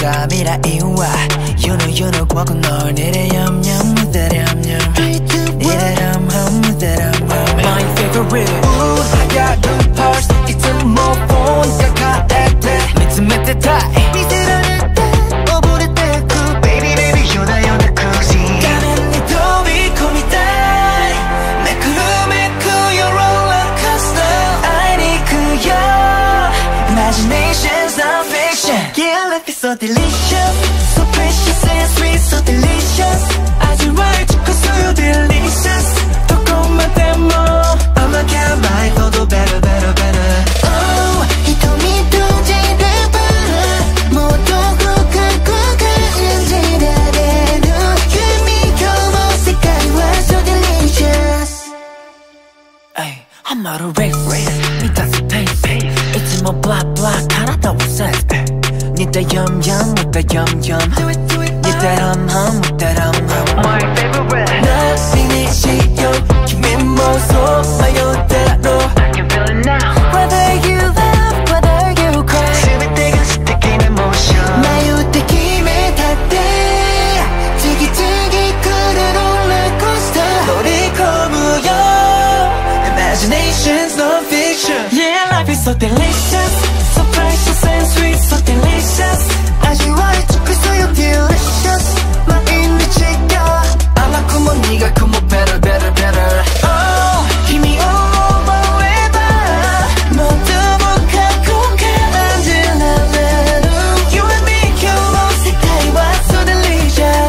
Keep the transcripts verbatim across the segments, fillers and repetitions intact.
다未来は You know you know 과거 널 니래염염 무대렴염 니래렴염 무대렴염 My favorite Ooh 하얀 pulse 이쯤 뭐 보니까 가했대 믿음의 대타이 미세라는 때 오버릴 때 그 baby baby you're the you're the cruising 가면 니 더위 call me die 내 구름에 그 your roller coaster I need 그여 Imagination's not fiction Yeah life is so delicious So precious and sweet so delicious 아주 right cause you're delicious 조금만 때문 I'ma get my photo better better better Oh瞳閉じればもうどこかこ感じられる夢今日も世界は so delicious Ay 한마루 race race 미다스 paceいつも blah blah 体を sense 니따 염염 니따 염염 니따 험험 니따 험험 My favorite Nothing is you君もそう迷ったろ I can feel it now Whether you laugh whether you cry 全てが素敵なモーション迷って決めたって次々来るローラーコースター乗り込むよ Imagination's no fiction Yeah life is so delicious So precious and sweet so delicious 아주 와이축해서요 delicious 마인리치가 알라고 뭐 네가 그 뭐 better better better Oh 힘이 over해봐 모두 못하고 가만질라면 You and me 겨우 세계와 so delicious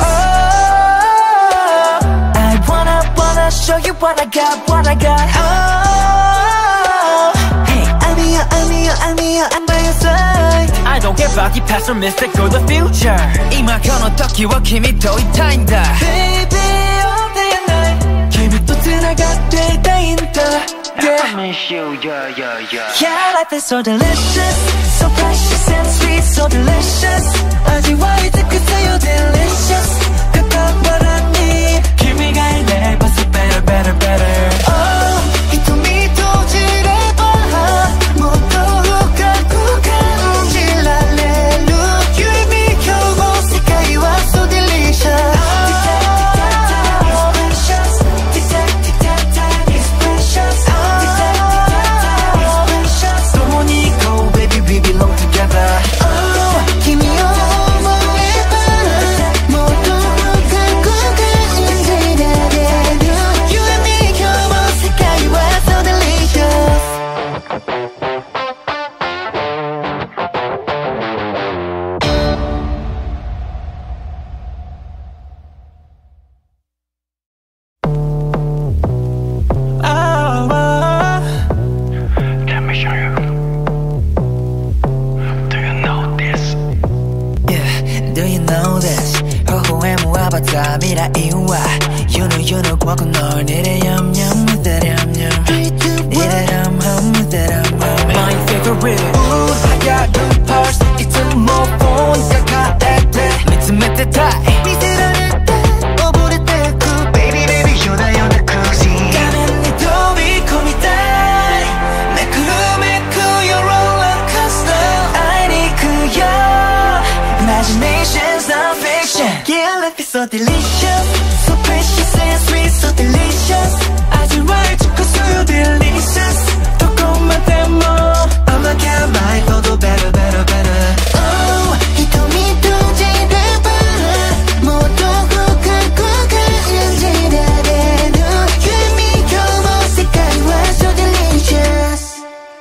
Oh I wanna wanna show you what I got what I got Oh Hey I'm here I'm here I'm here I'm by your side I don't care about the past or mystic or the future 今この時は君といたいんだ Baby all day and night 君と繋がっていたいんだ Yeah I miss you yeah yeah yeah Yeah life is so delicious So precious and sweet so delicious 味わい尽くせよ delicious 関わらに君がいれば so better better better Oh 瞳閉じればもっと深く感じられる You and me 今日も世界は so delicious It's precious It's共に行こう baby we belong together Oh 君を思えばもっと深く感じられる You and me 今日も世界は so delicious未来は You know you know 과거 널 니래염염 무대렴염 니래렴염 무대렴염 My favorite Ooh 하얀 pulse 이쯤 뭐 보니까 가했대 믿음의 대타이 미세라는 때 오버릴 때 그 baby baby you're the you're the cruising 가면 니 더위 call me die 내 구름에 그 your roller coaster I need 그여 Imagination's not fiction Yeah life is so delicious So precious and sweet so delicious 아주 와이축해서요 delicious 조금만 때문 I'ma get my photo better better better Oh瞳閉じればもうどこかこ感じられる夢今日も世界は so delicious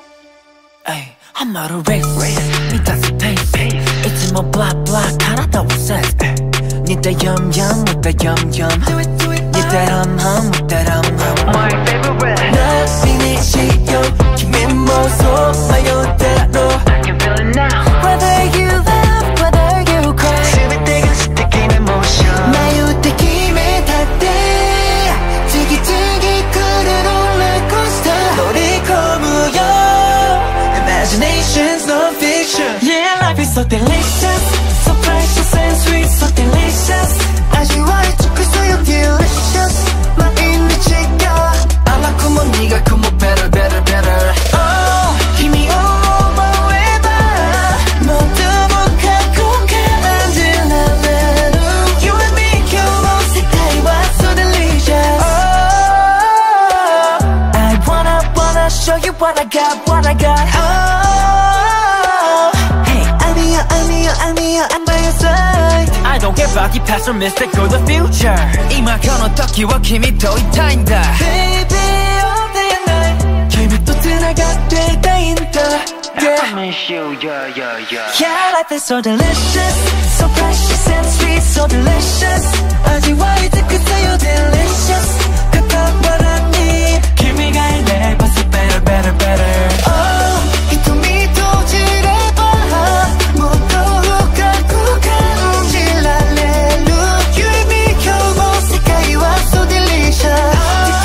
Ay 한마루 race race 미다스 paceいつも blah blah 体を sense 니따 염염 니따 염염 니따 험험 니따 험험 My favorite Nothing is you君もそう迷ったろ I can feel it now Whether you laugh whether you cry 全てが素敵なモーション迷って決めたって次々来るローラーコースター乗り込むよ Imagination's no fiction Yeah life is so delicious So precious and sweet so delicious 아주 와이축해서요 delicious 마인리치가 알라고 뭐 네가 그 뭐 better better better Oh 힘이 over해봐 모두 못하고 가만 get back past or mistake for the future 今この時は君といたいんだ Baby all day and night 君と繋がっていたいんだ Yeah I miss you yeah yeah yeah Yeah life is so delicious So precious and sweet so delicious 味わい尽くせよ delicious 傍らに君がいれば so better better better Oh 瞳閉じればもっと深く感じられる You and me 今日も世界は so delicious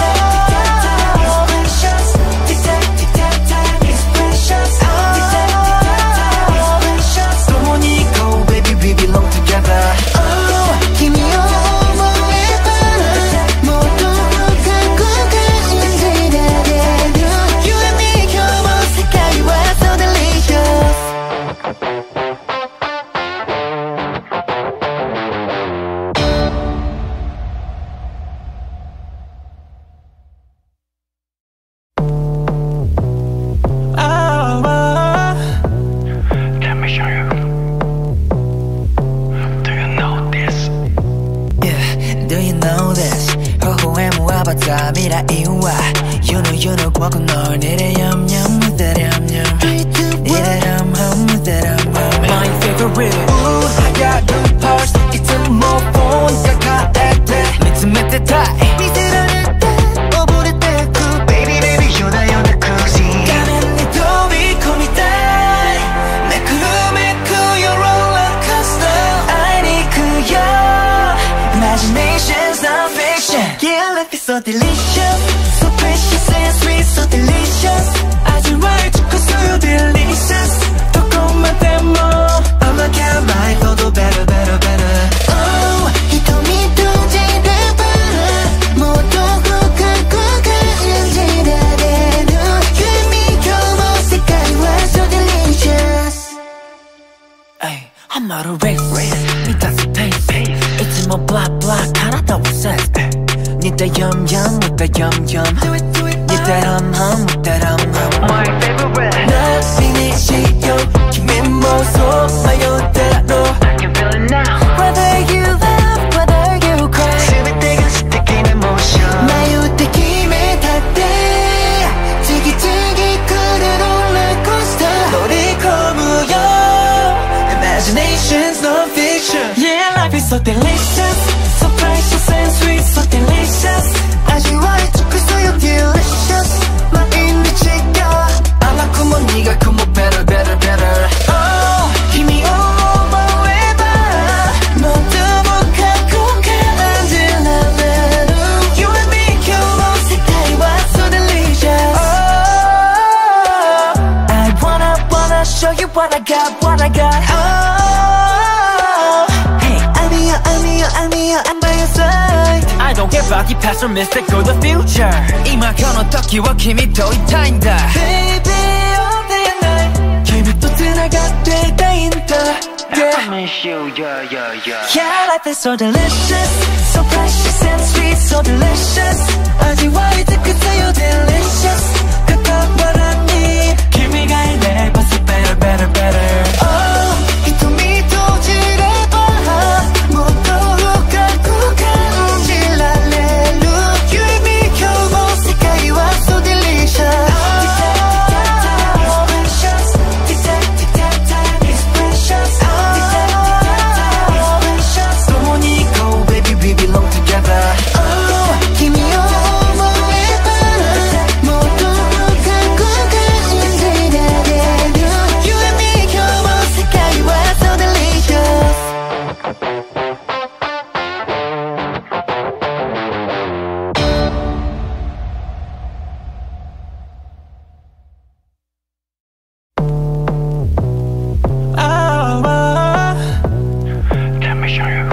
未来は You know you know 僕のにでやんやんむでやんやんにでやんはんむでやんはん My favorite Ooh 流行る Pulse いつもフォン抱えて見つめてたい見せられて溺れてく Baby baby 夜な夜なcruising 画面に飛び込みたいめくるめく Your roller coaster 会いに行くよ Imagination's not fiction Yeah life is so delicious So precious and sweet so delicious 味わい尽くすよ delicious どこまでも甘き甘いほど better better better Oh 瞳閉じればもっと深く感じられる You and me 今日も世界は so delicious Ay, I'm not a race満たすペースいつも blah blah 体をセット似たやんやん似たやんやん似たはんはん似たはんはん My favorite 何にしよう君もそう迷ったろ I can feel it now Whether you laugh whether you cry 全てが素敵なモーション迷って決めたって次々来るローラーコースター乗り込むよ Imagination's no fiction Yeah life is so delicious So precious and sweet so delicious 味わい尽くすよ delicious 毎日が甘くも苦くも better better better Oh 君を思えばもっと深く感じられる You and me 今日も世界は so delicious Oh I wanna wanna show you what I got what I got Oh Hey I'm here I'm here I'm here I'm by your side I don't get back past or mistake for the future 今この時は君といたいんだ Baby all day and night 君と繋がっていたいんだ Yeah I miss you yeah yeah yeah Yeah life is so delicious So precious and sweet so delicious 味わい尽くせよ delicious 傍らに君がいれば so better better better Oh 瞳閉じればもっと深く感じられる You and me 今日も世界は so delicious It's precious共に行こう baby we belong together Oh 君を思えばもっと深く感じられる You and me 今日も世界は so delicious Let me show you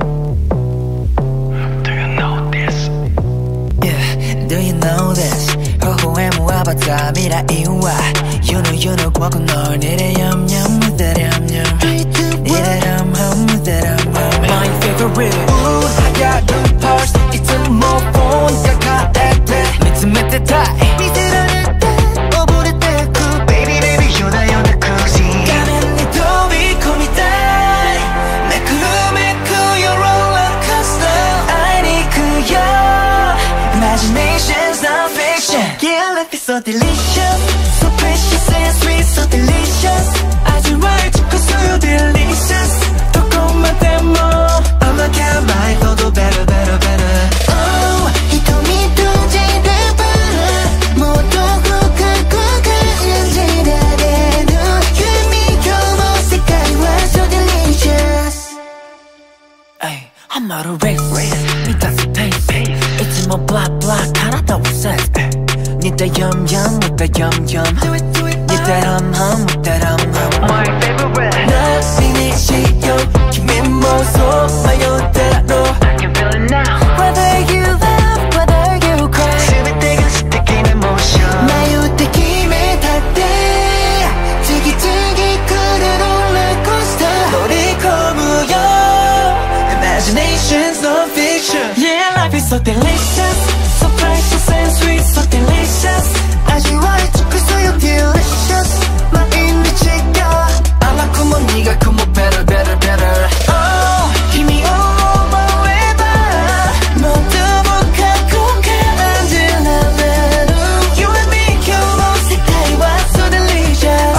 Do you know this? Yeah, do you know this? 微笑むアバター未来は You know you know 僕のにでやんやんむでやんやんにでやんはんむでやんはん My favorite Ooh 流行る Pulse いつもフォン抱えて見つめてたい見せられて溺れてく Baby baby 夜な夜なcruising画面に飛び込みたいめくるめく so delicious, so precious and sweet, so delicious. 아주 말죽고 so delicious. 조금만 더 more, I'ma count my 너도 better, better, better. Oh,瞳閉じればもっと深く感じられる。You and me今日も世界は so delicious. Ay, 한마루 race, 니 따스 taste. It's more blah blah, 하나도 없어. 니따 yum yum, 니따 yum yum. 니따 hum hum, 니따 hum hum. My favorite. 나비니 시요, kimi 모소 마요대로. I can feel it now. Whether you laugh, whether you cry. 스비대가 스티킹 emotion. 마요대김에 닿대 지기지기 끄는 롤러코스터. 놀이거무여, imagination's no fiction. Yeah, life is so delicious, so precious and sweet, so delicious. 아주 알죽고 so delicious. 마음이 지겨 아마 꿈은 네가 꿈은 better, better, better. Oh, 힘이 over에다 모두 복하고 가라앉으라면 You and me 겨우 색깔과 so delicious.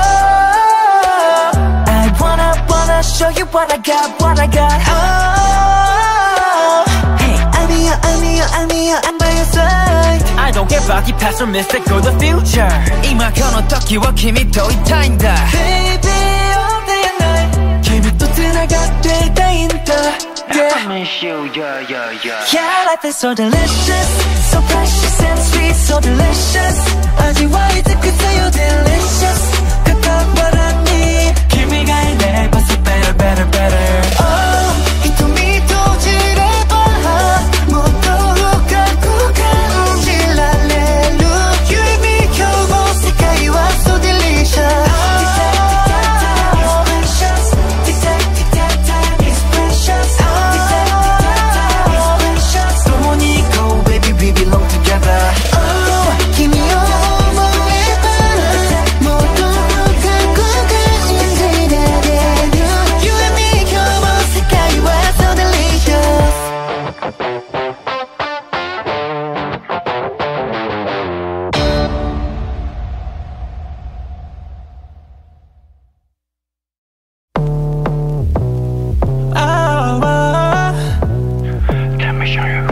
Oh, I wanna, wanna show you what I got, what I got. Oh, hey, I'm here, I'm here, I'm here, I'm by your side. I don't care about the past or mistake or the future. 이마 겨누 토끼와 kimi 또 이타인다. Baby, all day and night. kimi 또 지나갈 때인다. Yeah. I miss you, yeah, yeah, yeah. Yeah, life is so delicious, so precious and sweet, so delicious. 아지와이 듣고 so delicious. 그딴 바람이 기미가 있네, but so better, better, better. Oh,瞳閉じればもっと深く感じられる。You and me今日も世界は so delicious. Tick tock, tick tock, time is precious. Tick tock, tick tock, time is precious. Come on, Nico, baby, we belong together. Oh,君を思えばもっと深く感じられる。You and me今日も世界は so delicious. Oh, oh. Let me show you.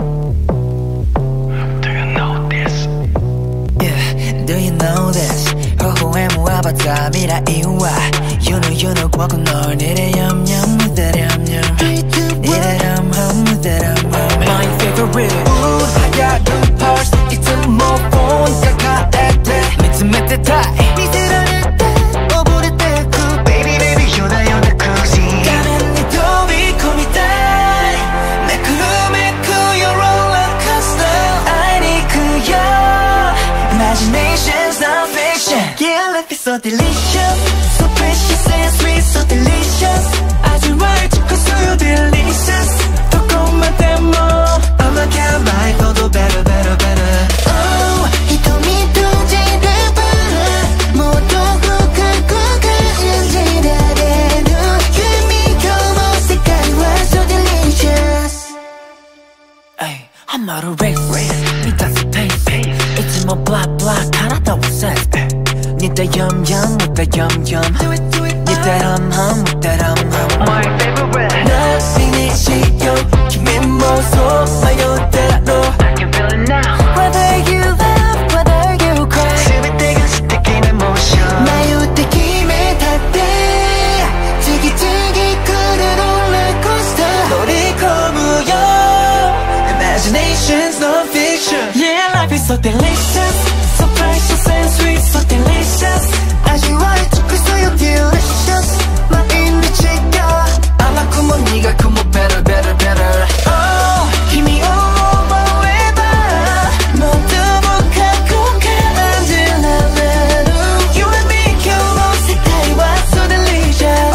Do you know this? Yeah, do you know this? 허후에 모아봤자 미라이와 You know, you know, 과거 널 니래 얌얌 무대래 얌얌 니래 얌얌 무대래 얌얌 My favorite Ooh, 하얀 pulse, it's a more phone, 가까했대. 믿음의 뜻하이 미스러울 때 오버릴 때 그 baby baby you're the you're the crazy. 가면 네 도비 코미다이 매크루매 그 your roller coaster. I need 그여 imagination's not fiction. Yeah, life is so delicious, so precious and sweet, so delicious. 아주 말죽고 so delicious. 조금만 더 more, I'ma count my 너도 better, better, better. Oh,瞳閉じればもっと深く感じられる。You and me今日も世界は so delicious. Ay, 한마루 race, 니 따스 taste. It's more blah blah, 하나도 없어. 니따 yum yum, 니따 yum yum. 니따 hum hum, 니따 hum hum. My favorite. 나비니 시요, kimi 모소 마요대로. I can feel it now. Whether you laugh, whether you cry. 스비대가 스티킹 emotion. 마요대김에 닿대 지기지기 끄는 롤러코스터. 놀이거무여, imagination's no fiction. Yeah, life is so delicious, so precious and sweet, so delicious. 아주 알죽고 so delicious. 마음이 지겨 아마 꿈은 네가 꿈은 better, better, better. Oh, 힘이 over에다 모두 복하고 가라앉으라면 You and me 겨우 색깔과 so delicious.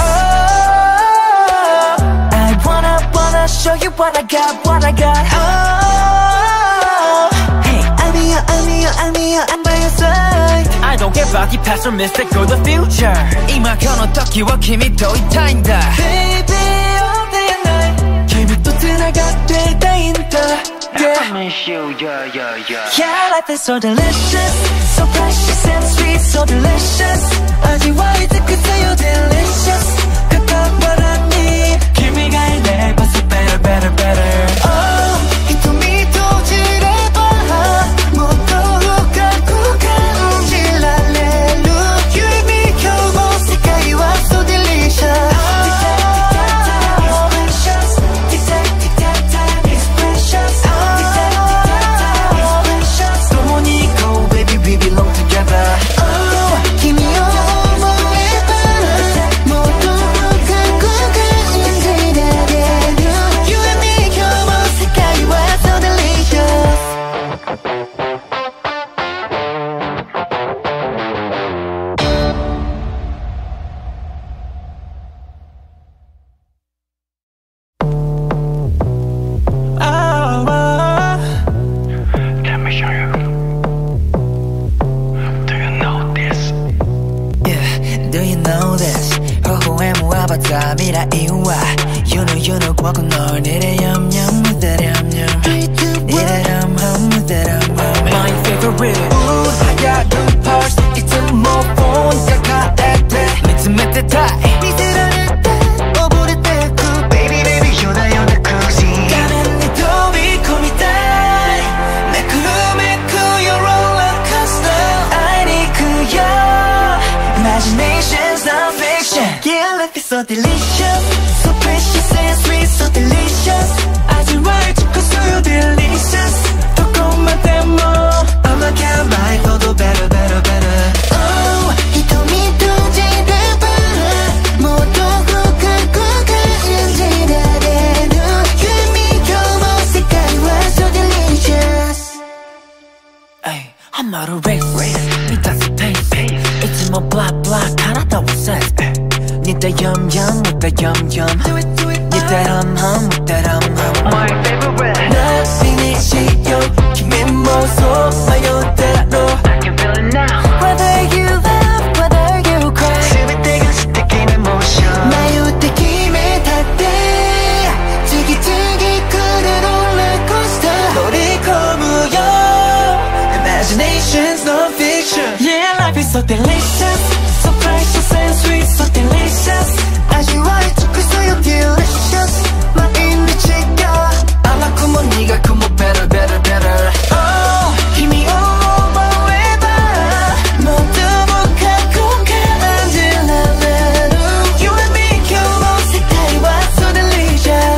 Oh, I wanna, wanna show you what I got, what I got. Oh, hey, I'm here, I'm here, I'm here, I'm by your side. I don't care about the past or mistake or the future. 이마 겨누 토끼와 kimi 또 이타인다. Baby, all day and night. kimi 또 지나갈 때인다. Yeah. miss you, yeah, yeah, yeah. Yeah, life is so delicious, so precious and sweet, so delicious. 아지와이 그때요 delicious. 그딴 바람이 kimi ga ine, but it's better, better, better. Oh,瞳閉じればもっと深く感じられる。君今日も世界は so delicious. You know, you know, 과거 널 니래 얌얌 with that 얌얌 니래 얌얌 with that 얌얌 My favorite Ooh, 하얀 pulse 이쯤 뭐 phone 가까이 미츠메테 타이 미스라는 때 오버릴 때 cool Baby, baby, you're the, you're the cruising 가면 네 도비 코미다이 내 구름에 그 your roller coaster I need 그야 Imagination's not fiction Yeah, life is so delicious So precious and sweet, so delicious 아지와이 듣고 so delicious 조금만 떼모 아마 can't lie, 너도 better, better, better Oh,瞳閉じればもっと深く感じられる君今日も世界は so delicious Ay, I'm not a race, race, it doesn't tasteいつも blah, blah, 体を sense Need that yum yum, with that yum yum Need that hum hum, with that hum hum My favorite Nothing is you, kimi mo so mayo대로 I can feel it now Whether you laugh, whether you cry全てが素敵なemotion迷って決めたって次々来るローラーコースター乗り込むよ Imagination's no fiction Yeah, life is so delicious So precious and sweet, so delicious 아지와이 듣고 있어요 delicious 마인리치가 아마쿠 뭐 네가 그 뭐 better better better Oh 힘이 오버해봐 모두 못하고 가만질라면 You and me 겨우 세계와 so delicious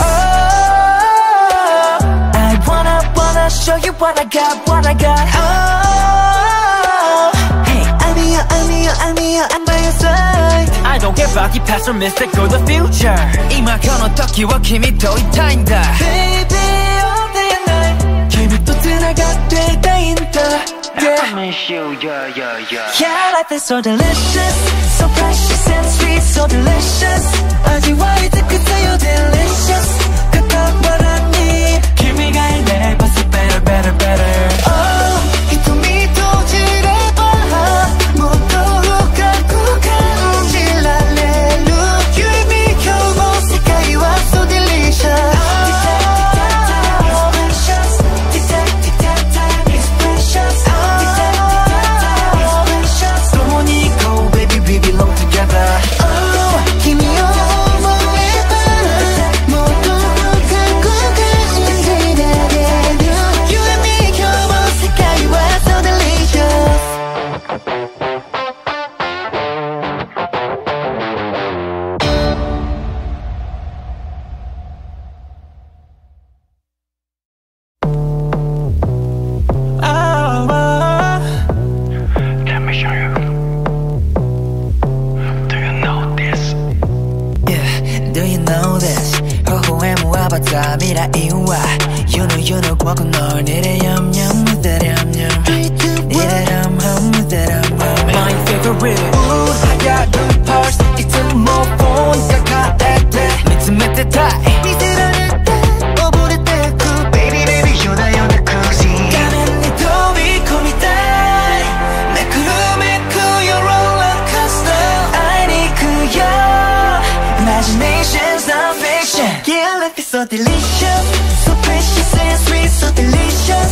Oh I wanna wanna show you what I got what I got Oh Hey I'm here I'm here I'm here I'm by your side I don't care about the past or mystic or the future 今この時は君といたいんだ Baby all day and night 君と繋がっていたいんだ Yeah I miss you, yeah, yeah, yeah. Yeah, life is so delicious So precious and sweet, so delicious 아지와이 듣고서요 delicious 그딴 바람이君がいればso better, better, better Oh,瞳閉じればもっと深く感じられる君今日も世界は so delicious You know, you know, 과거 널 니래 얌얌 with that 얌얌 니래 얌얌 with that 얌얌 My favorite Ooh, 하얀 pulse 이쯤 뭐 phone 가까이 미츠메테 타이 미스라는 때 오버릴 때 cool Baby, baby, you're the, you're the cruising 가면 네 도비 코미다이 내 구름에 그 your roller coaster I need 그야 Imagination's not fiction Yeah, life is so delicious So precious and sweet, so delicious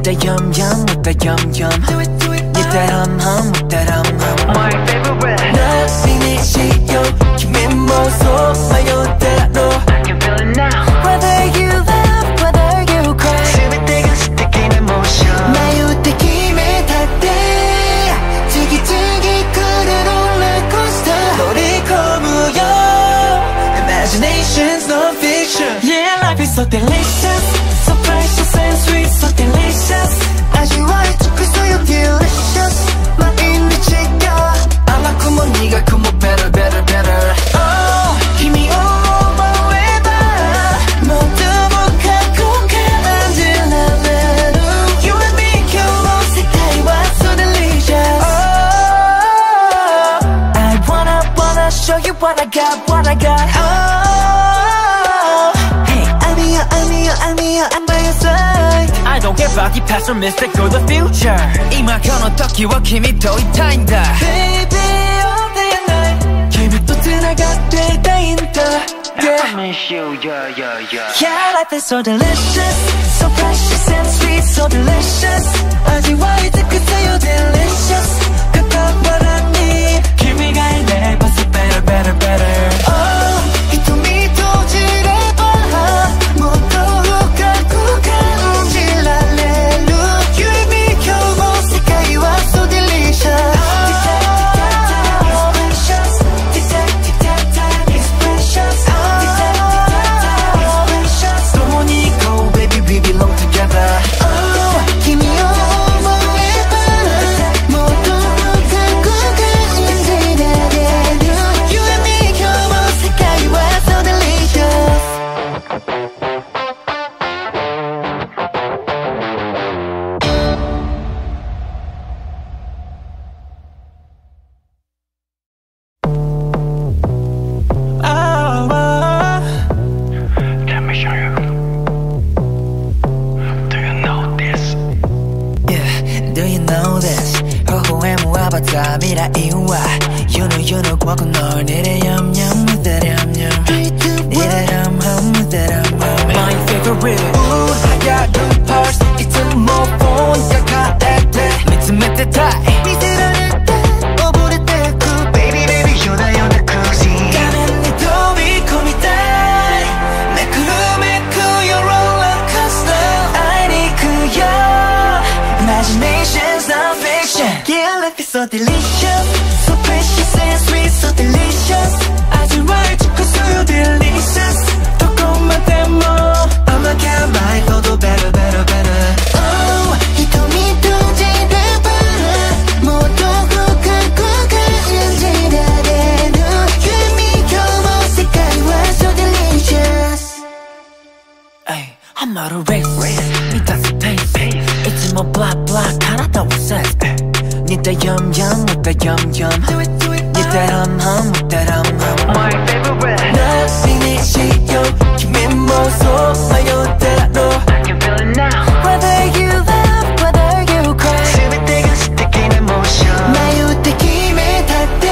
the yum yum with the yum yum. Do it, do it. Need that hum hum with that hum hum. My favorite. Nothing is you. Kimi mo so mayodero. I can feel it now. Whether you laugh, whether you cry. 수비대가 스틱인 emotion. 마유대김에 닿대. 지기지기 끄는 rollercoaster. 놀이거무요. Imagination's no fiction. Yeah, life is so delicious. So precious and sweet, so delicious. As you are, it's so you delicious. My 인비치가 아마쿠모 네가 쿠모 better, better, better. Oh, 힘이 over ever. 모두 복합국한 안질라레루. You and me, 겨우 세계와 so delicious. Oh, I wanna, wanna show you what I got, what I got. Oh, hey, I'm here, I'm here, I'm here, I'm by your side. I don't care about the past or mystic or the future. 이마 건너뛰기와 kimi 또 이타인다. Baby, all day and night. kimi 또 지나갔대 다인다. Yeah, I miss you, yeah, yeah, yeah. Yeah, life is so delicious, so precious and sweet, so delicious. 아지와 이제 그때요 delicious. 그딴 바람이 키미가 이래 벌써 better, better, better. Oh, 이토미 또 지레봐. 모두 후각국한 움질랄레루. You and me 겨우 세계와 so delicious. Tic tac, tic tac, time is precious. Tic tac, tic tac, time is precious. Come on, go, baby, we belong together. Oh, give me all forever. 모두 후각국한 움질랄레루. You and me 겨우 세계와 so delicious. Oh, oh. Let me show you. Do you know this? Yeah, do you know this? 허후의 무아바타 미라이와 You know you know 과거 널 니네 얌얌 with that 얌얌 니네 얌얌 with that 얌얌 My favorite Ooh, 하얀 pulse 이쯤 뭐 폰 약하대 믿음의 때타이 미스러울 때 오버릴 때 그 baby baby you're the you're the crazy 가면 니 도비 코미다이 내 구름에 그 your roller coaster I need 그여 Imagination's not fiction. Yeah, life is so delicious, so precious and sweet, so delicious. 아주 right, cause so delicious. 조금만 떼모, I'ma count my 너도 better, better, better. Oh, 이토미 또 지레봐. 모두 후각국한 안질라레루. You and me 겨우 세계와 so delicious. Ay, I'm not a race, 니 다시 pace. It's more blah blah, 하나도 없어. Need that yum yum with that yum yum. Do it, do it. Need that hum hum with that hum hum. My favorite. Nothing is you. kimi mo so mayodero. I can feel it now. Whether you laugh, whether you cry. 수비대가 스틱인 emotion. 마유대김에 닿대.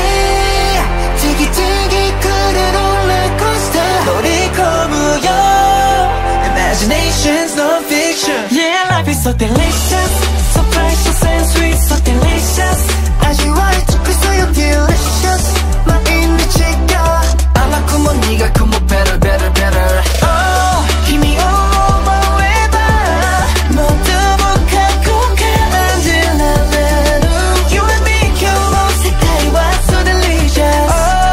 지기지기 끄는 rollercoaster. 놀이거무요. Imagination's no fiction. Yeah, life is so delicious, so precious and sweet, so delicious. As you are, it's so you delicious. My 인비치가 아마쿠모 네가 쿠모 better, better, better. Oh, 힘이 over ever. 모두 복합국한 안질라레루. You and me 겨우 세계와 so delicious.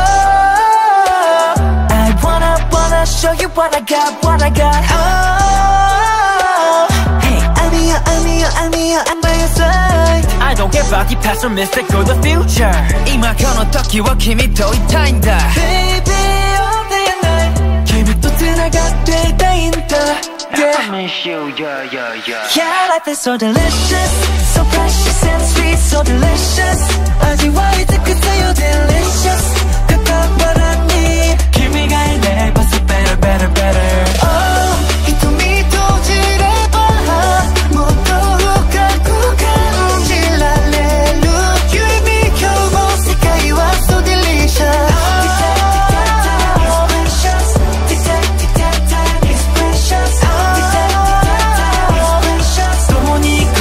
Oh, I wanna, wanna show you what I got, what I got. Oh, hey, I'm here, I'm here, I'm here, I'm by your side. I don't care about the past or mystic or the future. 이마 건너뛰기와 kimi 또 이타인다. Baby, all day and night. kimi 또 지나갔대 다인다. Yeah, I miss you, yeah, yeah, yeah. Yeah, life is so delicious, so precious and sweet, so delicious. 아지와 이제 그때요 delicious. 그딴 바람이 키미가 이래 벌써 better, better, better. Oh, 이토미 또 지레봐. 모두 후각국한 움질랄레루. You and me 겨우 세계와 so delicious. Tic tac, tic tac, time is precious. Tic tac, tic tac, time is precious. Come on,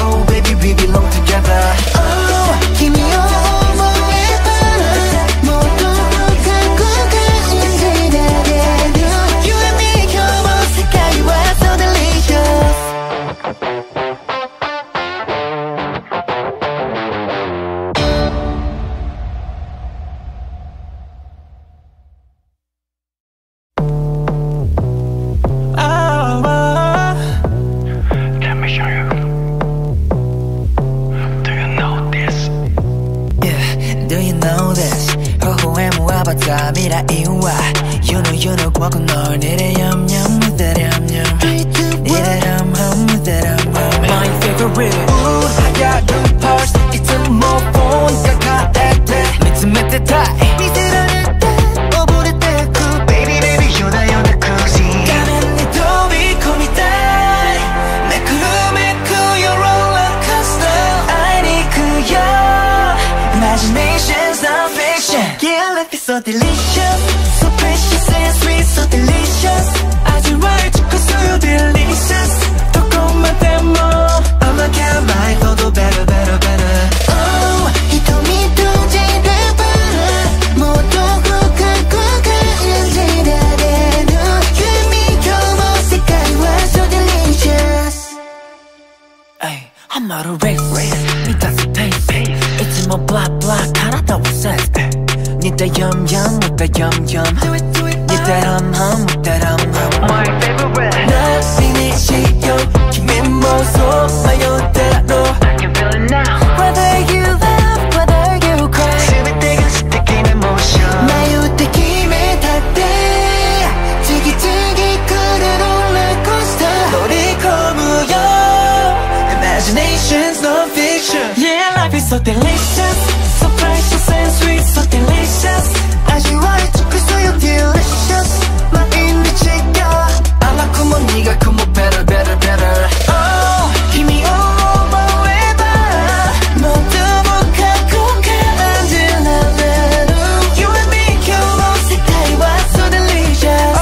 know this 허후에 모아봤자 미라이와 You know you know 과거 널 니래 얌얌 with that 얌얌 니래 얌얌 with that 얌얌 My favorite Ooh 하얀 pulse it's a more phone 가까했대 믿음의 뜻다 미스라는 때 오버릴 때 cool baby baby you're the you're the cozy 가면 네 도비 call me die 내 구름에 cool your roller coaster I need 그여 Imagination's not fiction Yeah life is so delicious So precious and sweet so delicious 아주 right cause so delicious 조금만 떼모 I'ma count my 너도 better better better Oh瞳閉じればもっと深く感じられる夢今日も世界は so delicious Ay, I'm not a race 니 따뜻 taste It's more blah blah 가라다 sense 니따 yum yum 니따 yum yum 니따 hum hum 니따 hum hum My favorite 날 이니시요 김의 모습 마요대로 I can feel it now Whether you laugh whether you cry 스윗되게 스틱인 emotion 마요대김에 닿대 지기지기 끄는 롤러코스터 놀이거무요 Imagination's no fiction Yeah life is so delicious So precious and sweet so delicious 아주 와이트 그 소용 delicious 마음이 지겨 알라쿠모 니가 쿠모 better better better Oh 힘이 over river 모두 북하고 가는 딜라레루 You and me 겨우 세계와 so delicious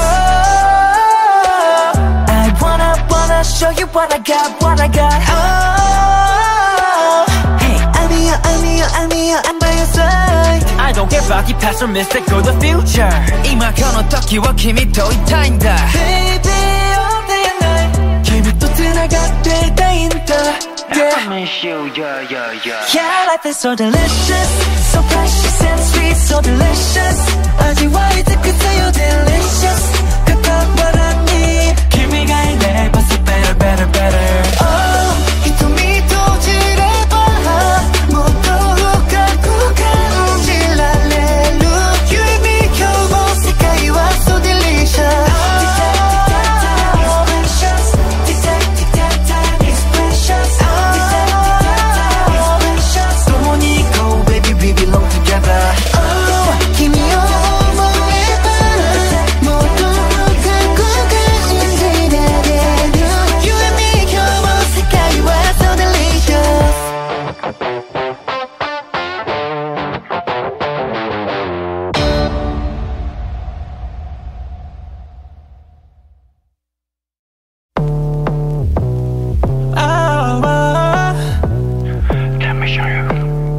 Oh I wanna wanna show you what I got what I got Oh Hey I'm here I'm here I'm here I'm by your side I don't care about the past or mistake or the future 이만큼 어떻게와 kimi 또 이타인다 Baby all day and night kimi 또 지나갈 때인다 Yeah I miss you yeah yeah yeah Yeah life is so delicious So precious and sweet so delicious 아지와이 그때요 delicious 그딴 바람이 키미가 이래 벌써 better better better Oh 瞳閉じればもっと深く感じられる夢今日も世界は so delicious Tick tock tick tock time is precious Tick tock tick tock time is precious Come on go baby we belong together Oh君を思えばもっと深く感じられる夢今日も世界は so delicious Oh, oh. Let me show you.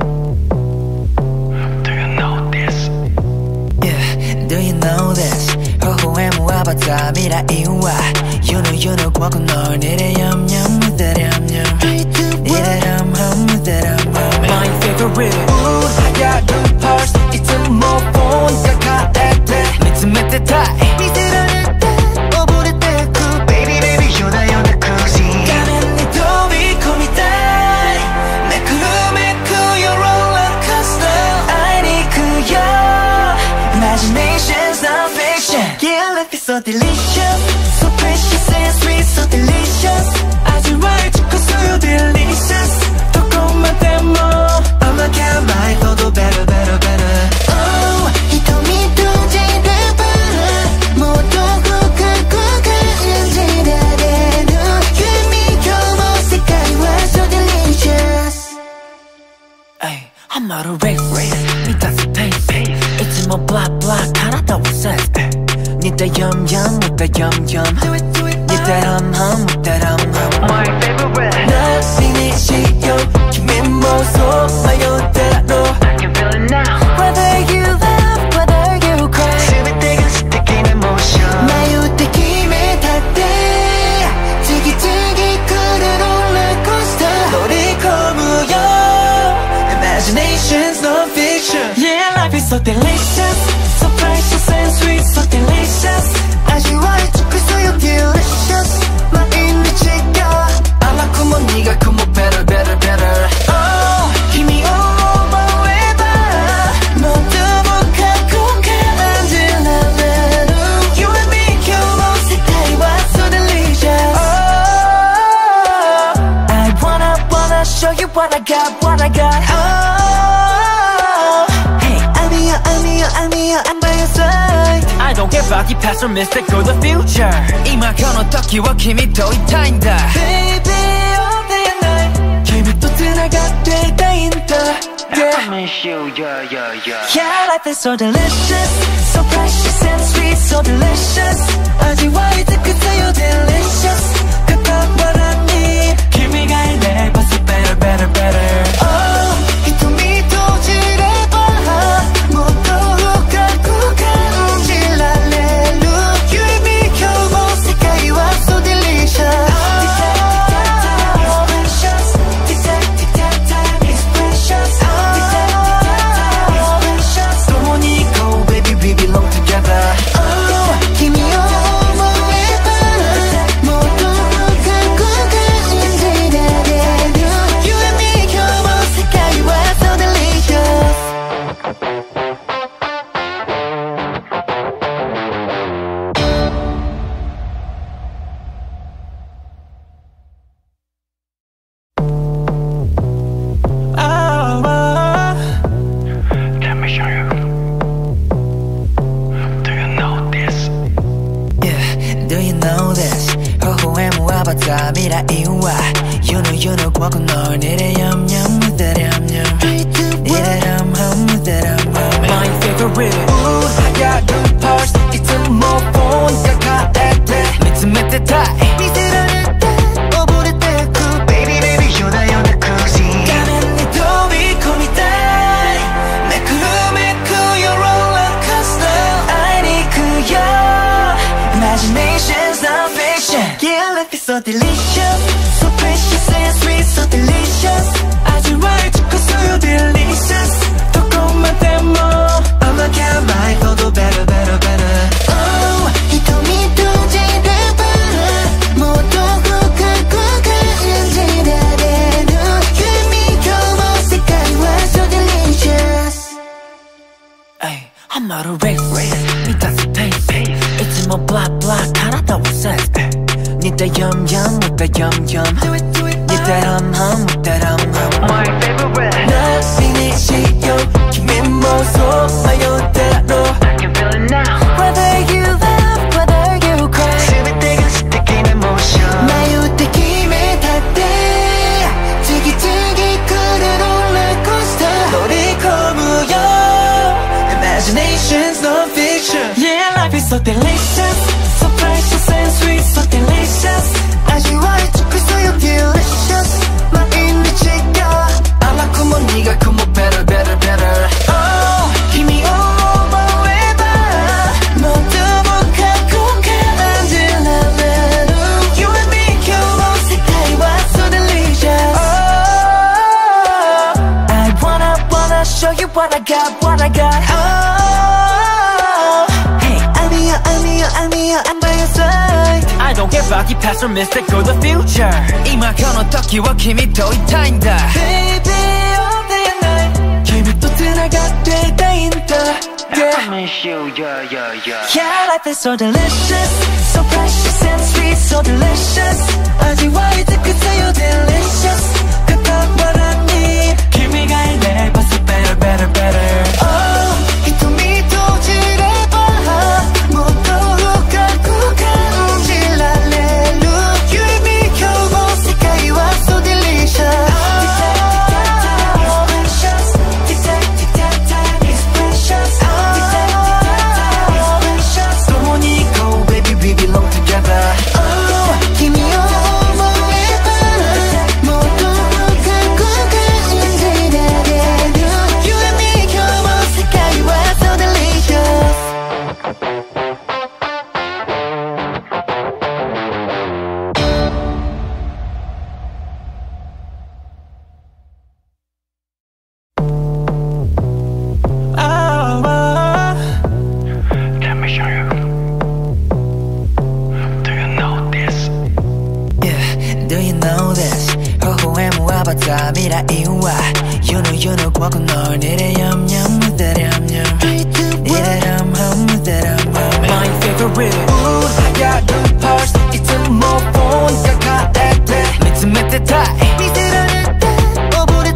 Do you know this? Yeah, do you know this? 허후에 모아봤자 미라이와 You know you know 과거 널 니래 얌얌 with that 얌얌 니래 얌얌 with that 얌얌 My favorite Ooh 하얀 pulse it's a more phone 가까했대 믿음의 뜻다 미스라는 때 오버릴 때 cool baby baby you're the you're the cozy 가면 네 도비 call me die 내 구름에 cool your roller coaster I need 그여 Imagination's not fiction Yeah life is so delicious So precious and sweet so delicious 아주 right cause so delicious 조금만 떼모 I'ma count my 너도 better better better Oh瞳閉じればもっと深く感じられる夢今日も世界は so delicious Ay, I'm not a race 니 따뜻 taste It's more blah blah 가라다 sense 니따 yum yum 니따 yum yum 니따 hum hum 니따 hum hum My favorite 날 이니시요 김의 모습 마요대로 I can feel it now Whether you laugh whether you cry 스윗되게 스틱인 emotion 마요대김에 닿대 지기지기 끄는 롤러코스터 놀이거무요 Imagination's no fiction Yeah life is so delicious So precious and sweet so delicious 아주 와이트 그 소용 delicious 마음이 지겨 알라쿠모 니가 쿠모 better better better Oh 힘이 over river what I got, what I got. Oh, hey, I'm here, I'm here, I'm here, I'm by your side. I don't care about the past or mistake or the future. 今この時は君といたいんだ Baby, all day and night 君と繋がっていたいんだ Yeah, I miss you, yeah, yeah, yeah. yeah, life is so delicious, so precious and sweet, so delicious. 아지와이 듣고서요, delicious. 그것보다니君が いれば so better, better, better. Oh, 瞳閉じればもっと深く感じられる You and me 今日も世界は so delicious. Tick tock, tick tock, time is precious. We belong together. Oh, 君を思えばもっと深く感じられる You and me 今日も世界は so delicious. Oh, oh. Let me show you. Do you know this? 허후해모아봤자 미라이와 You know you know 과거 널 니래 얌얌 with that 얌얌 니래 얌얌 with that 얌얌 My favorite Ooh, 하얀 pulse 이쯤 뭐 보니까 가에대 미츠메테 타이 미스러냈다 오버렸다 Baby baby you're the you're the cruising 가면 니 도비 코미다이 매크루 매크 your roller coaster I need 그여 Imagination's not fiction. Yeah, life is so delicious, so precious and sweet, so delicious. 아주 right, cause so delicious. 조금만 더 more, I'ma get my photo better, better, better. Oh,瞳閉じればもっと深く感じられる You and me 今日も世界は so delicious. Ay, I'm not a race, race. It doesn't taste. It's more blah blah,体はsense. Need that yum yum, with that yum yum. Need that hum hum, with that hum hum. My favorite. Nothing is you, kimi mo so mayotero. I can feel it now. Whether you laugh, whether you cry. 全てが素敵なモーション。迷って決めたって次々来るローラーコースター乗り込むよ Imagination's no fiction. Yeah, life is so delicious, so precious and sweet, so delicious. 아지와이 듣고서요, delicious. 마인리치가 알라고 뭐 네가 그 뭐 better, better, better. Oh, 힘이 오버해봐 모두 복하고 간질라레루 You and me 겨우 세계와 so delicious. Oh, I wanna, wanna show you what I got, what I got. Oh, I'm here, I'm here, I'm by your side. I don't care about the past or mistake or the future. 今この時は君といたいんだ Baby, all day and night 君と繋がっていたいんだ Yeah, I miss you, yeah, yeah, yeah. yeah, life is so delicious, so precious and sweet, so delicious. 아지와이 듣고서요, delicious. 그것보다니君が いれば so better, better, better. Oh,瞳閉じればもっと深く感じられる You and me 今日も世界は so delicious. Tick tock, tick tock, time is precious. Tick tock, tick tock, time is precious. 共に行こう baby we belong together. Oh, 君を思えばもっと深く感じられる You and me 今日も世界は so delicious. Oh, oh. Let me show you. Do you know this? Yeah, do you know this? 허후해모아봤자 미라이와 You know you know 과거 널 니래 얌얌 with that 얌얌 니래 얌얌 with that 얌얌 My favorite Ooh, 하얀 pulse 이쯤 뭐 보니까 가에대 미츠메테 타이 미스러냈다 오버렸다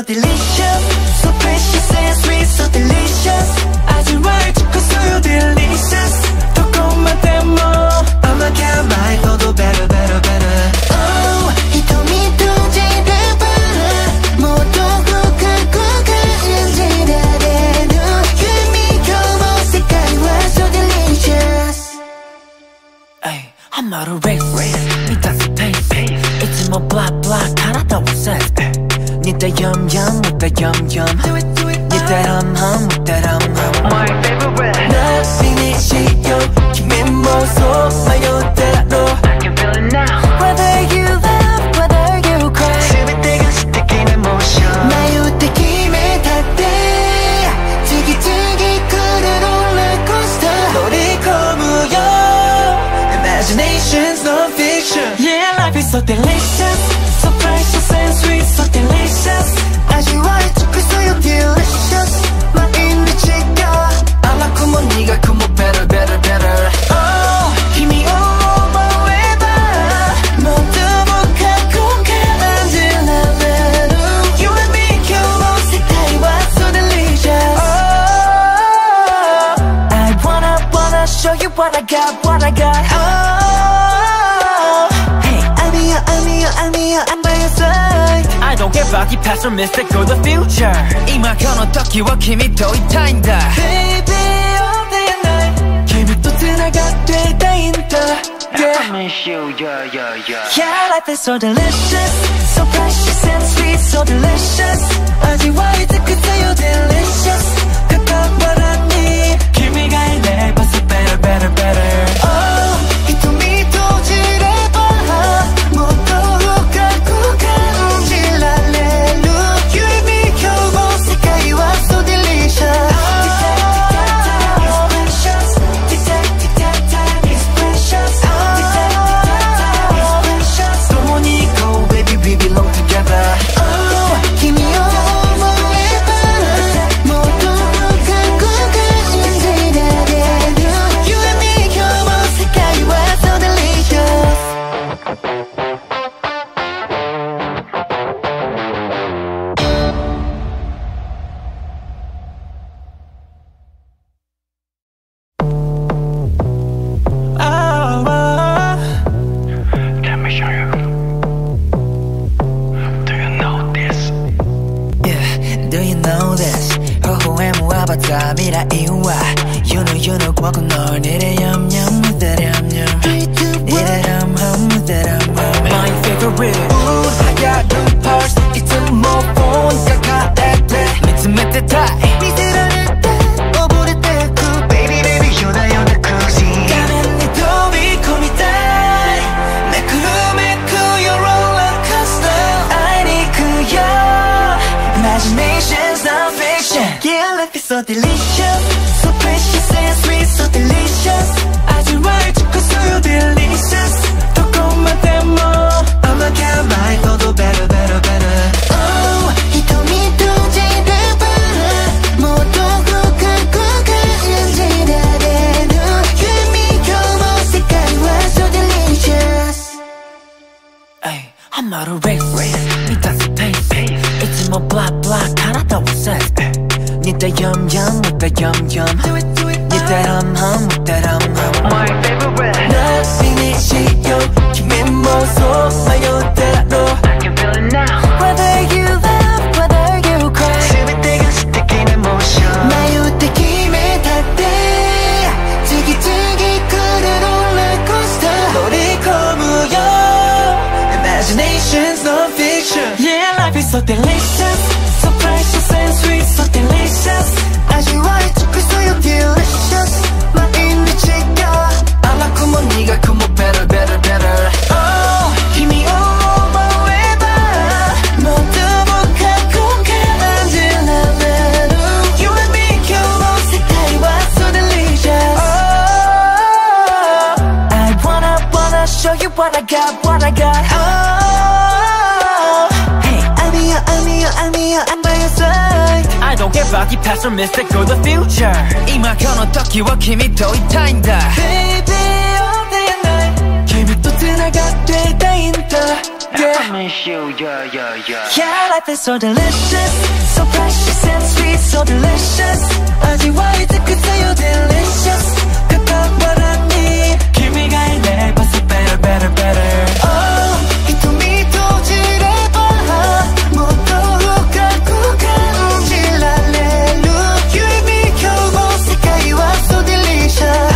so delicious, so precious and sweet, so delicious. 아주 말 좋고 so delicious. 조금만 더 more, I'ma count my 너도 better, better, better. Oh,瞳閉じればもっと深く感じられる。君今日も世界は so delicious. Ay, 한마루 race, 니 따스 pace. It's more blah blah, 하나도 없어. 니따 yum yum, 니따 yum yum. 니따 hum hum, 니따 hum hum. My favorite. Nothing is you, kimi mo so mayo 대로. I can feel it now. Whether you laugh, whether you cry. 스윗되게 스틱인 emotion. 마유 느낌에 닿대. 지기지기 끄는 롤러코스터. 놀이거무여. Imagination's no fiction. Yeah, life is so delicious, so precious and sweet, so delicious. 아주 알차고 so delicious. 마음이 지겨. 아마 꿈은 네가 꿈은 better, better, better. Oh, 힘이 over에다 모두 복하고 가만질라면 You and me 겨우 색깔과 so delicious. Oh, I wanna, wanna show you what I got, what I got. Oh, hey, I'm here, I'm here, I'm here, I'm by your side. I don't care about the past or mystic or the future. 이만큼 터키와 kimi 더 이타인다. Baby, all day and night. kimi 또 지나가되 다인다. Yeah. I miss you, yeah, yeah, yeah. Yeah, life is so delicious, so precious and sweet, so delicious. 아지와이 그때요 delicious. 그딴 바람이 기미가 일래 벌써 better, better, better. Oh,瞳閉じればもっと深く感じられる。You and me今日も世界は so delicious. Tick tock, tick tock, time is precious. Tick tock, tick tock, time is precious. Come on, Nico, baby, we belong together. Oh,君を思えばもっと深く感じられる。You and me今日も世界は so delicious. Oh, oh. Let me show you. Do you know this? Yeah, do you know this? 허후에 모아봤자 미라이와 You know, you know, 과거 널 니래 얌얌 무대래 얌얌 니래 얌얌 무대래 얌얌 My favorite Ooh, 하얀 pulse It's a more phone 가까대 믿음의 뜻하이 미스라는 때 오버릴 때 그 baby baby you're the you're the crazy. 가면 네 도비 코미다이 매크루매크 your roller coaster I need 그야 Imagination's not fiction Yeah, life is so delicious So precious and sweet, so delicious 아주 말 좋고 so delicious 조금만 더 more I'ma count my 너도 better, better, better Oh,瞳閉じればもっと深く感じられる。You and me今日も世界は so delicious. Ay, 한마루 race, 니 따스 pace. It's more blah blah, 하나도 없어. 니따 yum yum, 니따 yum yum. 니따 hum hum, 니따 hum hum. My favorite. Nothing is you, kimi mo so mayo 대로. I can feel it now. Whether you laugh, whether you cry. 스윗되게 스틱인 emotion. 마유 느낌에 닿대. 지기지기 끄는 롤러코스터. 놀이거무여. Imagination's no fiction. Yeah, life is so delicious, so precious and sweet, so delicious. 아주 알차고 so delicious. 마음이 지겨. 아마 꿈은 네가 꿈은 better, better, better. Oh, 힘이 over에다 모두 복하고 가만질라면 You and me 겨우 색깔과 so delicious. Oh, I wanna, wanna show you what I got, what I got. Oh, hey, I'm here, I'm here, I'm here, I'm by your side. I don't care about the past or mystic or the future. 이만큼 터키와 kimi 더 이타인다. Baby, all day and night. kimi 또 지나가되 다인다. Yeah. I miss you, yeah, yeah, yeah. Yeah, life is so delicious, so precious and sweet, so delicious. 아지와이 그때요 delicious. 그딴 바람이君がいれば so better, better, better. Oh, 瞳閉じればもっと深く感じられる You and me 今日も世界は so delicious.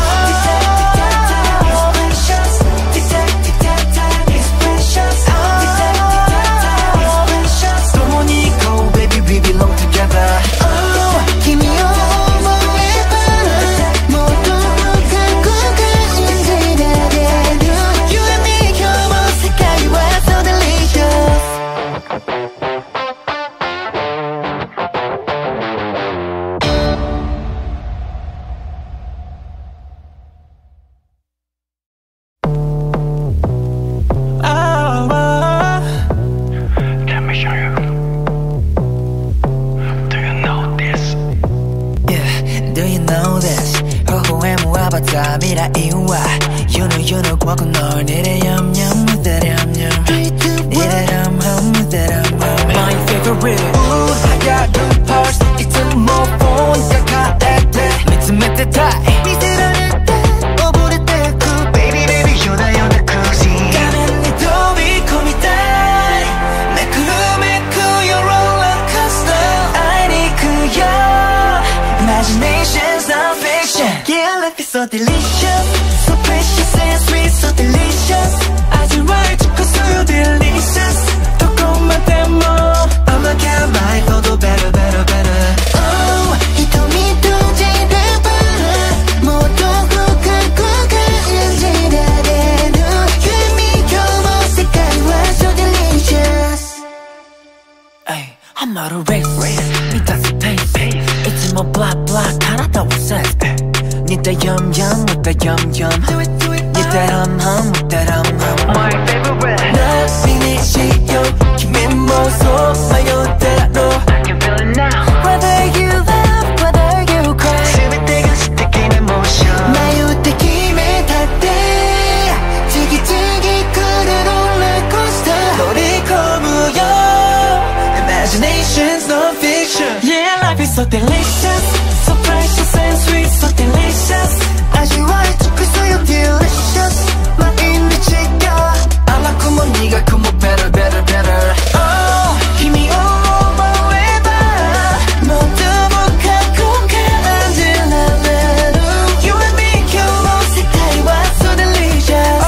You know, you know, 과거 널 니래 얌얌 with that 얌얌 니래 얌얌 with that 얌얌 My favorite Ooh, 하얀 pulse 이젠 뭐 본가 가래 믿음의 뜻하이 미스라는 때 오버릴 때 그 Baby, baby, you're the, you're the cruising. 가면 니 도비 call me daddy 내 구름에 그 your roller coaster I need 그야 Imagination's not fiction Yeah, life is so delicious So precious and sweet, so delicious 아주 right cause so delicious 조금만 때문 I'ma get my 너도 better, better, better Oh,瞳閉じればもっと深く感じられる You and me 今日も世界は so delicious. Ay, I'm not a race, race 미다스 pace It's more black, black 하나도 sense 니다 염염, 니다 염염 니다 험험, 니다 험험 My favorite. 나 미니시요 김의 모습 마요대로 I can feel it now. Whether you laugh, whether you cry 스윗되게 스틱인 emotion. 마요대 김에 닿대 지기지기 끄는 롤러코스터 놀이거무여 Imagination's no fiction Yeah, life is so delicious So precious and sweet, so delicious 아쉬워해 그 소용 delicious 마음이 지겨 알라쿠모 니가 쿠모 better, better, better Oh, 힘이 오버 해봐 모두 북하고 간질라레루 You and me 겨우 세계와 so delicious.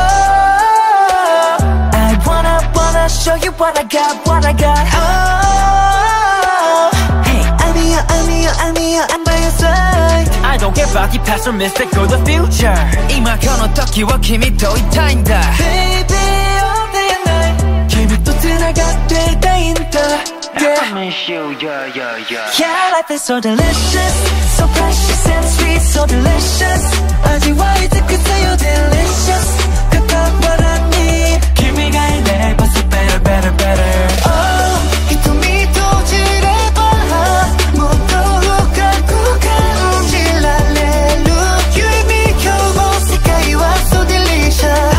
Oh, I wanna, wanna show you what I got, what I got Oh, hey, I'm here, I'm here, I'm here, I'm by your side I don't care about the past or mystic or the future 이만큼 어떻게와 kimi 또 이타인다 Baby, all day and night kimi 또 지나갈 때인다 Yeah, I miss you, yeah, yeah, yeah. yeah, life is so delicious So precious and sweet, so delicious 아지와이 그때요 delicious 그딴 바람이 기미가 이래 but so better, better, better Oh, 瞳閉じればもっと深く感じられる You and me 今日も世界は so delicious.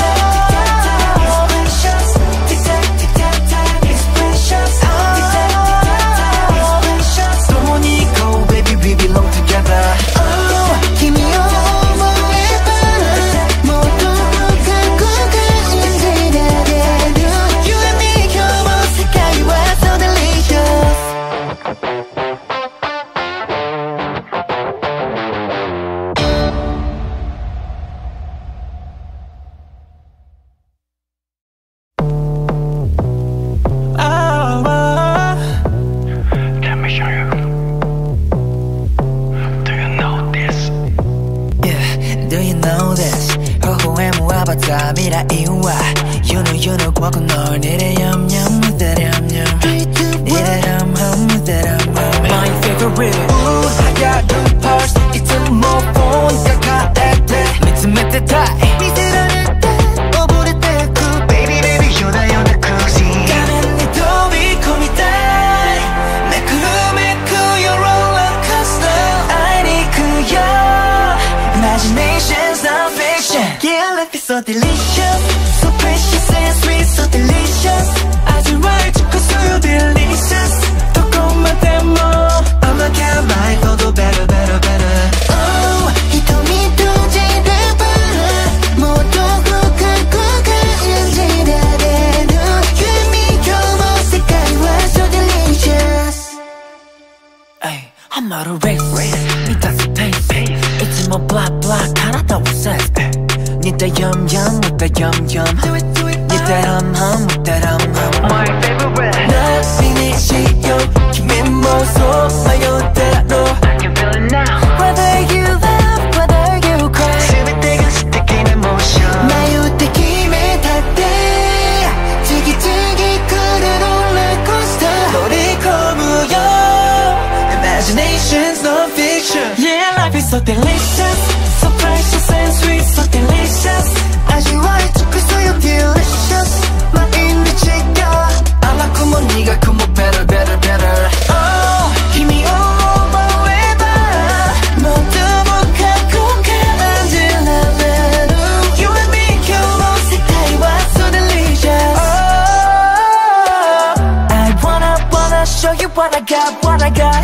Oh, 君を思えばもっと深く感じられる You and me 今日も世界は so delicious. Let me show you. Do you know this? Yeah, do you know this? 허후에 모아봤자 미라이와 You know, you know, 과거 널 니래 얌얌 with that 얌얌 니래 얌얌 with that 얌얌 My favorite Ooh, 하얀 pulse 이젠 뭐 본가 가래 믿음의 뜻하이 미스라는 때 오버릴 때 그 Baby, baby, you're the, you're the cruising. 가면 니 도비 call me daddy 내 구름에 그 your roller coaster I need 그야 Imagination's not fiction Yeah, life is so delicious So precious and sweet, so delicious I'm not a race見たスペースいつもブラッブラッ体をセンス似たヤンヤン似たヤンヤン似たハンハン似たランハン My favorite 何にしよう君もそう迷ったろ I can feel it now Whether you laugh, whether you cry 全てが素敵なモーション迷って決めたって次々来るローラーコースター乗り込むよ Imagination's no fiction Yeah, life is so delicious So precious and sweet, so delicious 味わい尽くすよ delicious 毎日が甘くも苦くも better, better, better Oh 君を思えばもっともかく感じられる You and me 今日も世界は so delicious Oh I wanna, wanna show you what I got, what I got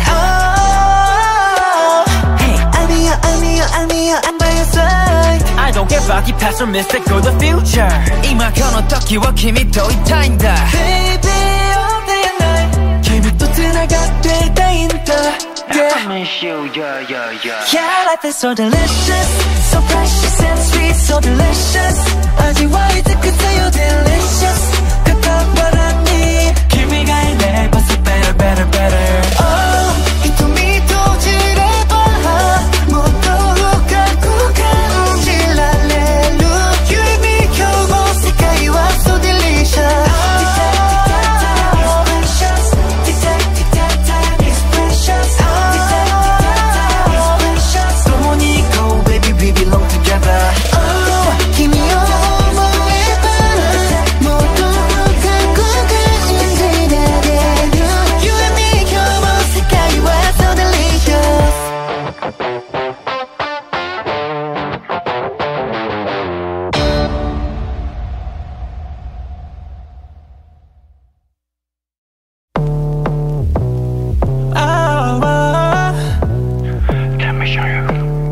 Oh Hey I'm here, I'm here, I'm here, I'm by your side I don't get back, past or mystic or the future 今この時は君といたいんだ Baby all day and night 君と繋がっていたいんだ Yeah I miss you yeah yeah yeah Yeah life is so delicious So precious and sweet so delicious 味わい尽くせよ delicious 傍らに君がいれば so better better better Oh 瞳閉じればもっと深く感じられる You and me 今日も世界は so delicious Tick tock, tick tock, time is precious Tick tock, tick tock, time is precious共に行こう baby we belong together Oh 君を思えばもっと深く感じられる You and me 今日も世界は so delicious Oh, oh. Let me show you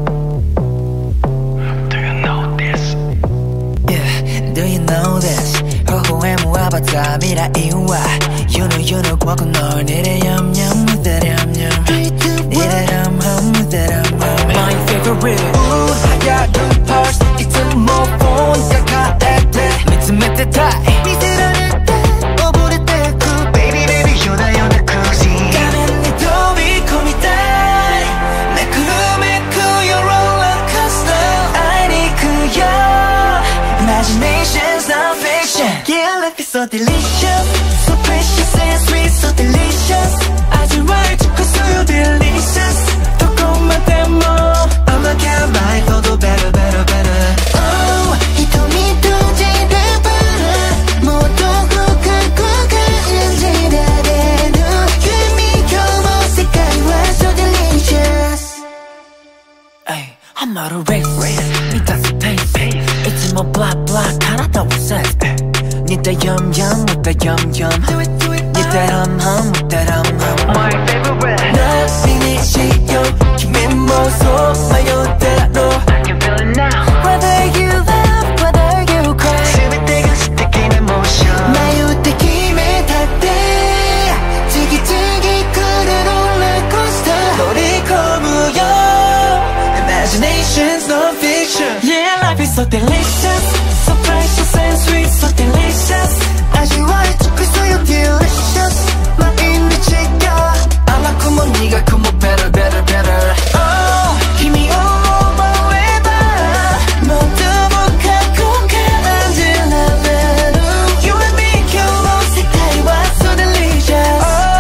Do you know this? Yeah, do you know this?微笑むアバター未来は You know you know ここのニレヤンヤンニレヤンヤンニレランハンニレランハン My favorite Ooh, 하얀 눈펄스いつもフォン抱えて見つめてたい見せられて溺れてく Baby baby夜な夜なクージン画面に飛び込みたいめくるめく Your roller coaster 会いに行くよ Imagination's not fiction Yeah, life is so delicious So precious and sweet, so delicious 味わい尽くすよ delicious どこまでも甘く甘いほど better, better, better Oh 瞳閉じればもっと深く感じられる You and me 今日も世界は so delicious Ay, I'm not a race見たスペースいつもブラッブラッ体をセンス似たヤンヤン似たヤンヤン似たハンハン似たランハン My favorite 何にしよう君もそう迷ったろ I can feel it now Whether you laugh, whether you cry 全てが素敵なモーション迷って決めたって次々来るローラーコースター乗り込むよ Imagination's no fiction Yeah, life is so delicious So precious and sweet, so delicious 味わい尽くすよ delicious 毎日が甘くも苦くも better, better, better Oh 君を思えばもっともかく感じられる You and me 今日も世界は so delicious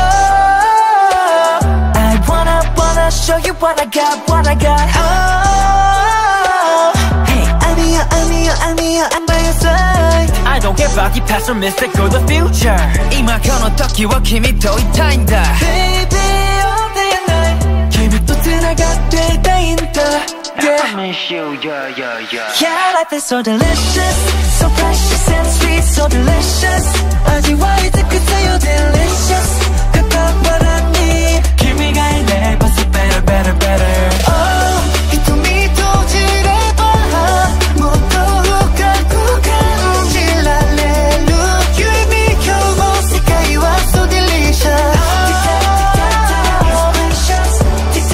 Oh I wanna, wanna show you what I got, what I got Oh Hey I'm here, I'm here, I'm here, I'm by your side I don't get back, past or mystic or the future 今この時は君といたいんだ Baby all day and night 君と繋がっていたいんだ Yeah I miss you yeah yeah yeah Yeah life is so delicious So precious and sweet so delicious 味わい尽くせよ delicious 傍らに君がいれば so better better better Oh 瞳閉じればもっと深く感じられる You and me 今日も世界は so delicious Tick tock, tick tock, time is precious Tick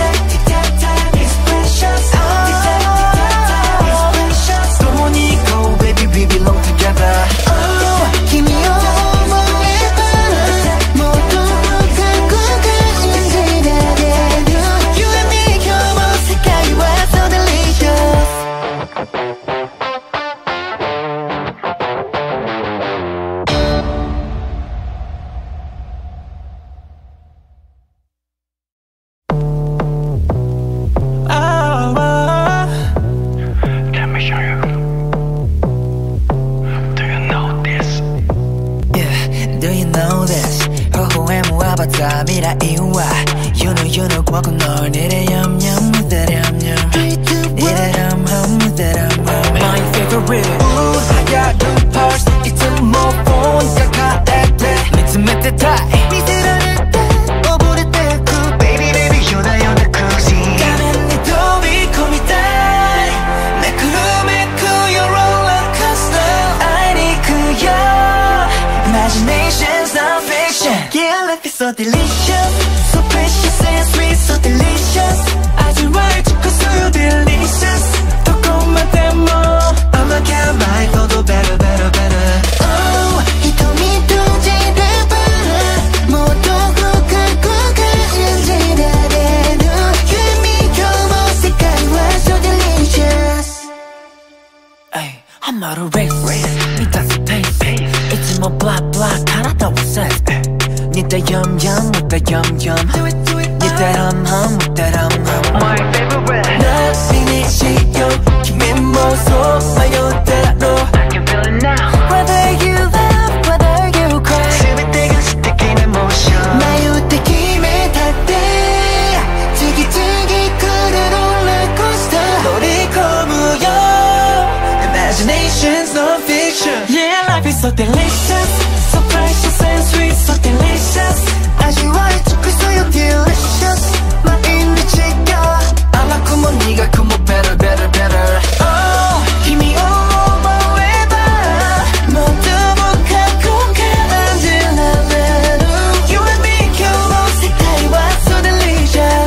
꽉 널 니래 얌얌 with that 얌얌 니래 람함 with that 람함 My favorite Ooh, 하얀 pulse it's a more phone 가까이 믿음의 뜻다 미세라는 때 오버릴 때 그 baby baby you're the you're the cruising 가면 네 도비 call me die 내 구름에 그 your roller coaster I need 그여 imagination's not fiction Yeah life is so delicious so precious and sweet so delicious 아주 right cause you're delicious 조금만 떼모 I'ma count my photo better better better Oh瞳閉じればもっと深く感じられる夢今日も世界は so delicious Ay, I'm not a race 니 따뜻 taste It's more blah blah 하나도 없어 니 따 염염 못 따 염염 니 따 함함 못 따 함함 My favorite. Nothing is you kimi mo so mayota로 I can feel it now. Whether you laugh, whether you cry 全てが素敵なモーション。 迷って決めたって次々来るローラーコースター乗り込むよ Imagination's no fiction Yeah life is so delicious So precious and sweet so delicious 味わい尽くすよ delicious 毎日が甘くも苦くも better better better Oh 君を思えばもっと深く感じられる You and me 今日も世界は so delicious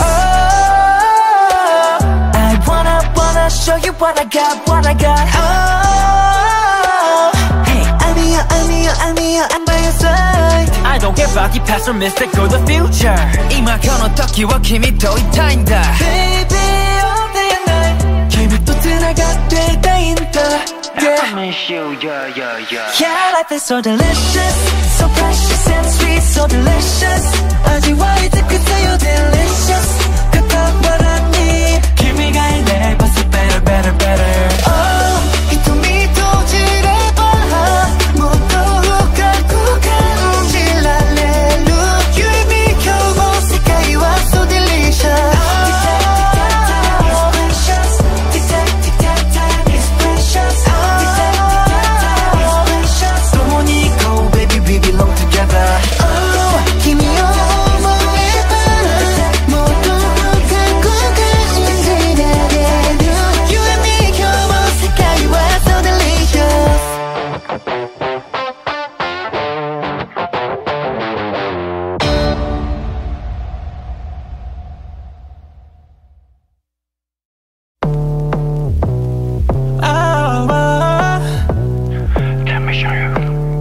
Oh I wanna wanna show you what I got, what I got Oh Hey, I'm here I'm here I'm here I'm by your side I don't care about the past or mistake or the future 今この時は君といたいんだ Baby all day and night 君と繋がっていたいんだ Yeah I miss you, yeah, yeah, yeah. Yeah, life is so delicious So precious and sweet, so delicious 味わい尽くせよ delicious 傍らに君がいれば so better better better Oh 瞳閉じればもっと深く感じられる You and me 今日も世界は so delicious It's precious Tick tock tick tock time is precious Tick tock tick tock time is precious 共に行こう baby we belong together Oh 君を思えばもっと深く感じられる You and me 今日も世界は so delicious Oh, oh. Let me show you.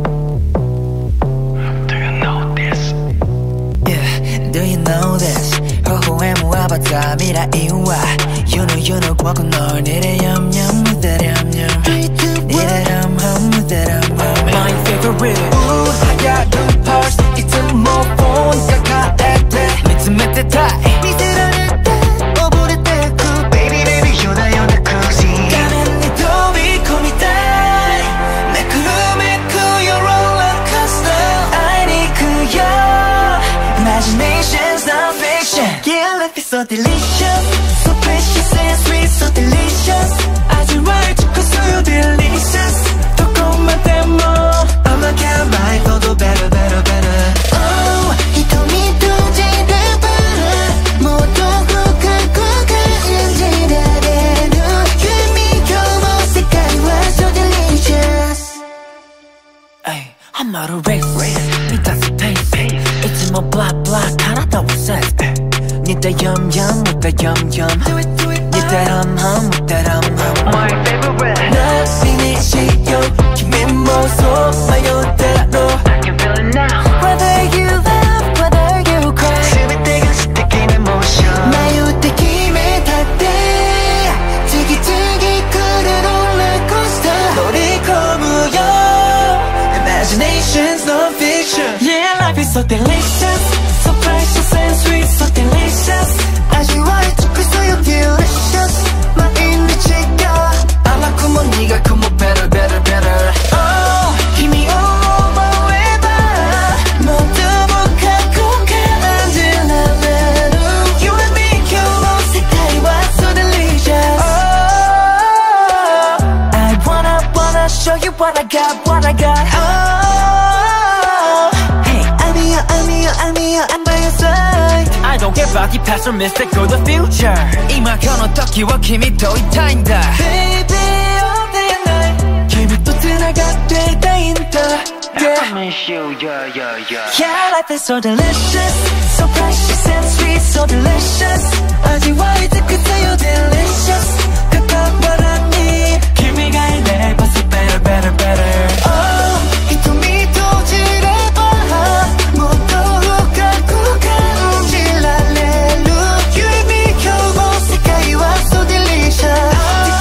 Do you know this? Yeah, do you know this 허후에 모아봤자 미라이와 You know you know 꽉 널 니래 얌얌 with that 얌얌 니래 람함 with that 람함 My favorite Ooh, 하얀 pulse it's a more phone 가까이 믿음의 뜻다 미세라는 때 오버릴 때 그 Baby baby you're the you're the cruising 가면 네 도비 call me die 내 구름에 그 your roller coaster I need 그여 Imagination's not fiction Yeah life is so delicious So precious and sweet so delicious 아주 right cause you're delicious 조금만 떼모 I'ma count my photo better better better Oh 瞳閉じればもっと深く感じられる夢今日も世界は so delicious Ay, I'm not a race 니 따뜻 taste It's more blah blah 하나도 없어 니 따 염염 못 따 염염 니 따 함함 못 따 함함 My favorite. Nothing is you kimi mo so mayota로 I can feel it now. Whether you laugh, whether you cry 全てが素敵なモーション。 迷って決めたって次々来るローラーコースター乗り込むよ Imagination's no fiction Yeah life is so delicious So precious and sweet so delicious 味わい尽くすよ delicious 毎日が甘くも苦くも better better better Oh 君を思えばもっと深く感じられる You and me ばき past or mystic or the future 今この時は君といたいんだ Baby all day and night 君と繋がっていたいんだ Yeah I miss you, yeah, yeah, yeah Yeah, life is so delicious So precious and sweet, so delicious 味わいたくてよ delicious 片割に君がいれば so better, better, better Oh 瞳閉じればもっと深く感じられる You and me 今日も世界は so delicious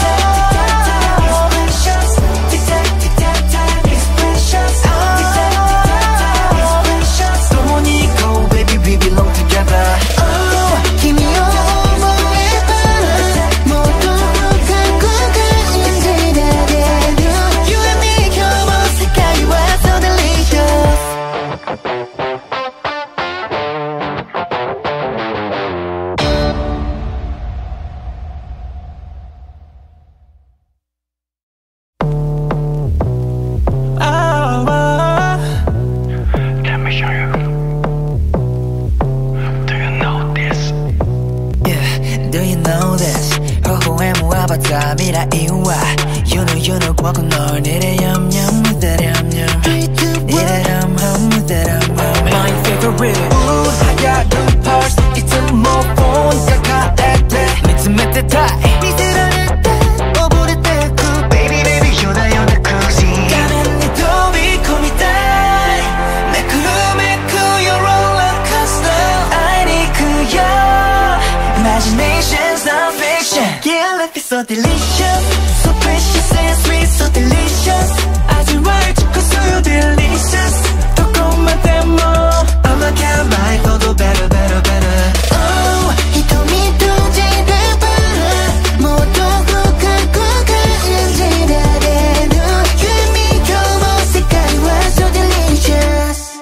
未来は You know you know 꽉 널 니래 얌얌 with that 얌얌 니래 얌얌 with that 얌얌 My favorite Ooh 하얀 pulse 이쯤 뭐 본가 가래見つめてたい見せられて溺れてく Baby baby 夜な夜なcousin画面に飛び込みたいめくるめく Your roller coaster 会いに行くよ Imagination's not fiction Yeah life is so delicious So precious and sweet so delicious味わい尽くすよ delicious どこまでも甘く甘いほど better better better Oh 瞳閉じればもっと深く感じられる You and me 今日も世界は so delicious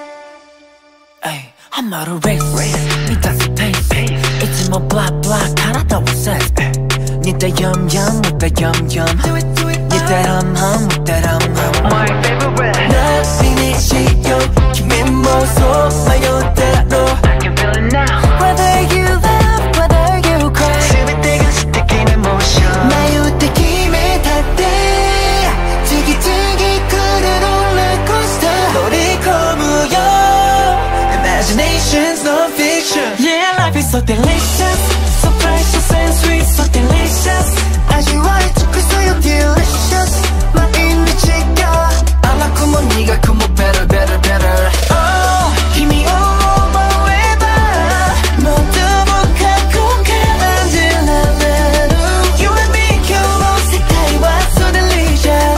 Ay, I'm out of race満たすペースいつも blah blah 体をセンス似たヤンヤン似たヤンヤン似たハンハン似たハンハン My favorite 何にしよう君もそう迷ったろ I can feel it now Whether you laugh, whether you cry 全てが素敵なモーション迷って決めたって次々来るローラーコースター乗り込むよ Imagination's no fiction Yeah, life is so delicious So precious and sweet, so delicious 味わい尽くすよ delicious 毎日が甘くも苦くも better, better, better Oh 君を思えばもっと深く感じられる You and me 今日も世界は so delicious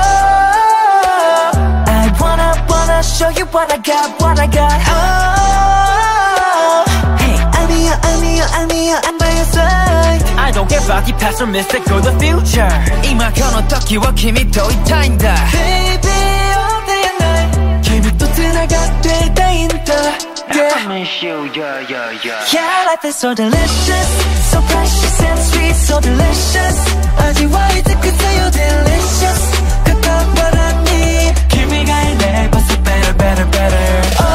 Oh I wanna, wanna show you what I got, what I got Oh Hey I'm here, I'm here, I'm here, I'm by your side I don't care about the past or mystic or the future 今この時は君といたいんだ Baby all day and night 君と繋がっていたいんだ Yeah I miss you, yeah, yeah, yeah Yeah life is so delicious So precious and sweet, so delicious 味わいたくてよ delicious 片割に君がいれば so better, better, better Oh